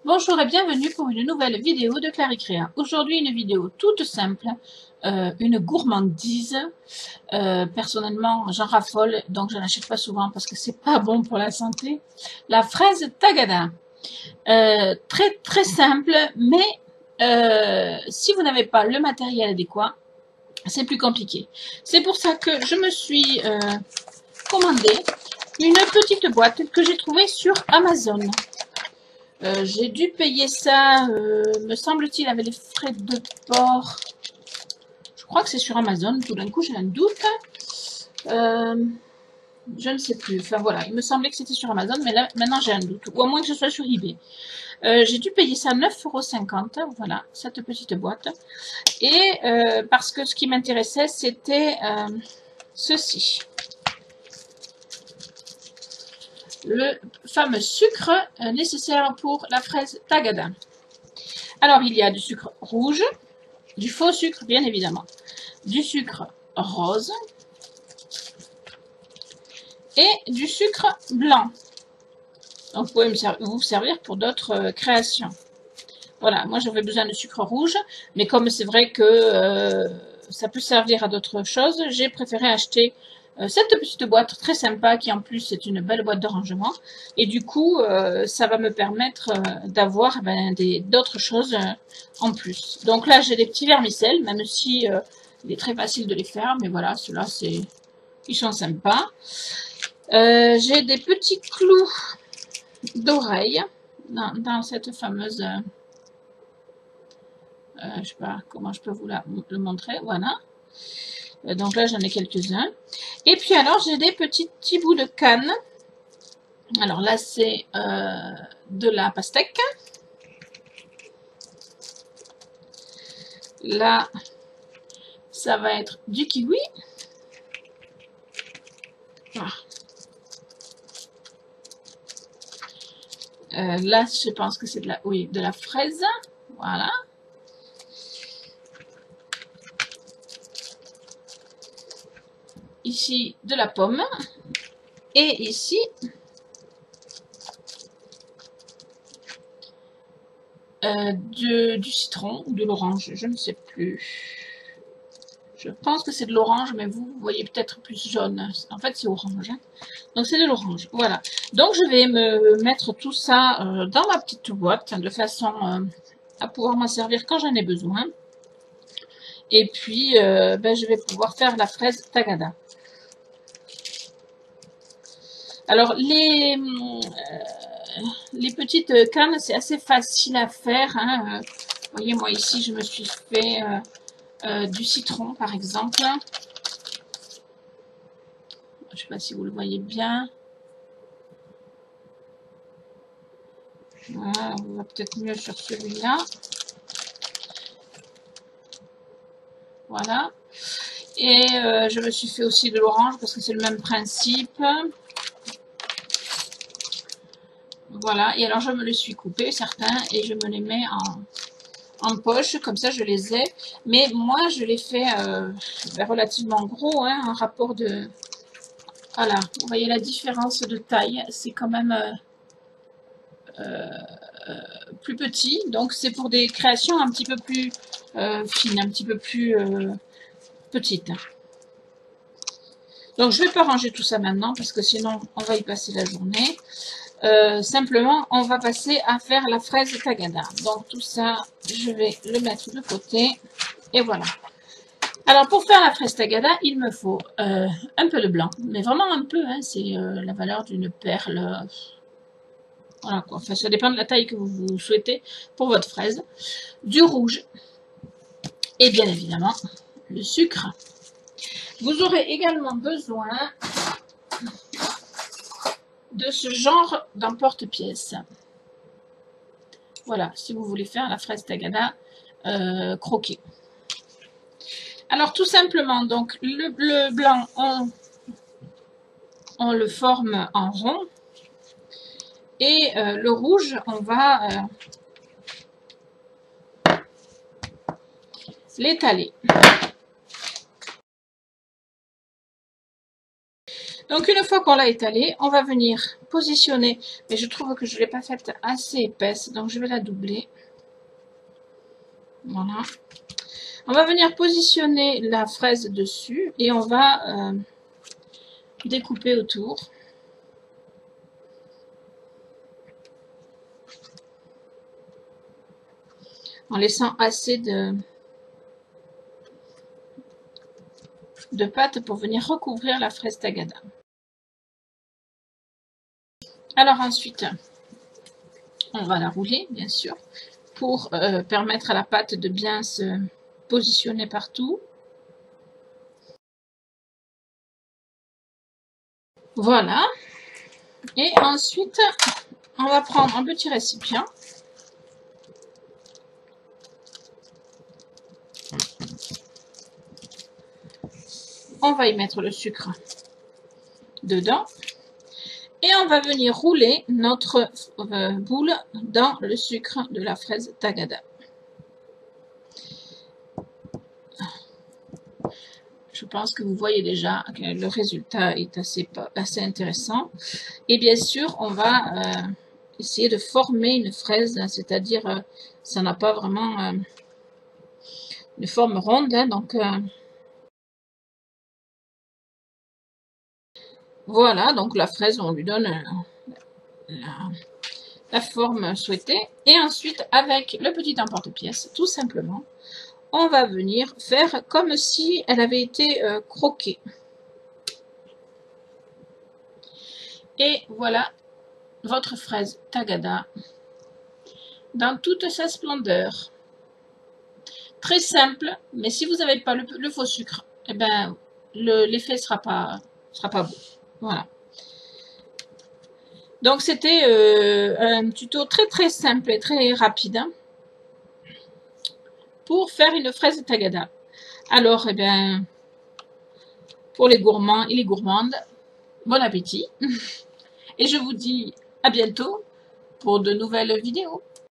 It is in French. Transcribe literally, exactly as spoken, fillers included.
Bonjour et bienvenue pour une nouvelle vidéo de Claricréa. Aujourd'hui, une vidéo toute simple, euh, une gourmandise. Euh, personnellement, j'en raffole, donc je n'achète pas souvent parce que c'est pas bon pour la santé. La fraise tagada. Euh, très très simple, mais euh, si vous n'avez pas le matériel adéquat, c'est plus compliqué. C'est pour ça que je me suis euh, commandé une petite boîte que j'ai trouvée sur Amazon. Euh, j'ai dû payer ça, euh, me semble-t-il, avec les frais de port. Je crois que c'est sur Amazon. Tout d'un coup, j'ai un doute. Euh, je ne sais plus. Enfin voilà, il me semblait que c'était sur Amazon, mais là, maintenant j'ai un doute. Ou à moins que ce soit sur eBay. Euh, j'ai dû payer ça neuf euros cinquante. Voilà, cette petite boîte. Et euh, parce que ce qui m'intéressait, c'était euh, ceci. Le fameux sucre nécessaire pour la fraise tagada. Alors, il y a du sucre rouge, du faux sucre, bien évidemment, du sucre rose et du sucre blanc. Donc, vous pouvez vous servir pour d'autres créations. Voilà, moi j'avais besoin de sucre rouge, mais comme c'est vrai que euh, ça peut servir à d'autres choses, j'ai préféré acheter euh, cette petite boîte très sympa qui en plus est une belle boîte de rangement. Et du coup, euh, ça va me permettre euh, d'avoir ben, d'autres choses euh, en plus. Donc là, j'ai des petits vermicelles, même si euh, il est très facile de les faire, mais voilà, ceux-là, c'est, ils sont sympas. Euh, j'ai des petits clous d'oreille dans, dans cette fameuse... Euh, Euh, je ne sais pas comment je peux vous la, le montrer, voilà. Euh, donc là, j'en ai quelques-uns. Et puis alors, j'ai des petits, petits bouts de canne. Alors là, c'est euh, de la pastèque. Là, ça va être du kiwi. Ah. Euh, là, je pense que c'est de la, oui, de la fraise. Voilà. Ici, de la pomme. Et ici, euh, de, du citron ou de l'orange, je ne sais plus. Je pense que c'est de l'orange, mais vous, vous voyez peut-être plus jaune. En fait, c'est orange. Hein. Donc, c'est de l'orange. Voilà. Donc, je vais me mettre tout ça euh, dans ma petite boîte, de façon euh, à pouvoir m'en servir quand j'en ai besoin. Et puis, euh, ben, je vais pouvoir faire la fraise tagada. Alors, les, euh, les petites cannes, c'est assez facile à faire. Hein. Vous voyez, moi, ici, je me suis fait euh, euh, du citron, par exemple. Je ne sais pas si vous le voyez bien. Voilà, on va peut-être mieux sur celui-là. Voilà. Et euh, je me suis fait aussi de l'orange parce que c'est le même principe. Voilà. Et alors, je me les suis coupés, certains, et je me les mets en, en poche. Comme ça, je les ai. Mais moi, je les fais euh, relativement gros, hein, en rapport de... Voilà. Vous voyez la différence de taille. C'est quand même... Euh, euh, plus petit, donc c'est pour des créations un petit peu plus euh, fines, un petit peu plus euh, petites. Donc je vais pas ranger tout ça maintenant parce que sinon on va y passer la journée. Euh, simplement on va passer à faire la fraise tagada. Donc tout ça je vais le mettre de côté et voilà. Alors pour faire la fraise tagada il me faut euh, un peu de blanc, mais vraiment un peu, hein, c'est euh, la valeur d'une perle. Voilà quoi, enfin ça dépend de la taille que vous, vous souhaitez pour votre fraise. Du rouge et bien évidemment le sucre. Vous aurez également besoin de ce genre d'emporte-pièce. Voilà, si vous voulez faire la fraise tagada euh, croquée. Alors tout simplement, donc le, le blanc, on, on le forme en rond. Et euh, le rouge, on va euh, l'étaler. Donc, une fois qu'on l'a étalée, on va venir positionner. Mais je trouve que je ne l'ai pas faite assez épaisse, donc je vais la doubler. Voilà. On va venir positionner la fraise dessus et on va euh, découper autour. En laissant assez de, de pâte pour venir recouvrir la fraise tagada. Alors ensuite, on va la rouler, bien sûr, pour euh, permettre à la pâte de bien se positionner partout. Voilà. Et ensuite, on va prendre un petit récipient. On va y mettre le sucre dedans. Et on va venir rouler notre euh, boule dans le sucre de la fraise tagada. Je pense que vous voyez déjà que le résultat est assez, assez intéressant. Et bien sûr, on va euh, essayer de former une fraise, c'est-à-dire, euh, ça n'a pas vraiment euh, une forme ronde. Hein, donc, euh, voilà, donc la fraise, on lui donne euh, la, la forme souhaitée. Et ensuite, avec le petit emporte-pièce, tout simplement, on va venir faire comme si elle avait été euh, croquée. Et voilà votre fraise tagada dans toute sa splendeur. Très simple, mais si vous n'avez pas le, le faux sucre, eh ben, l'effet ne sera pas, sera pas beau. Voilà. Donc, c'était euh, un tuto très très simple et très rapide hein, pour faire une fraise tagada. Alors, eh bien, pour les gourmands et les gourmandes, bon appétit. Et je vous dis à bientôt pour de nouvelles vidéos.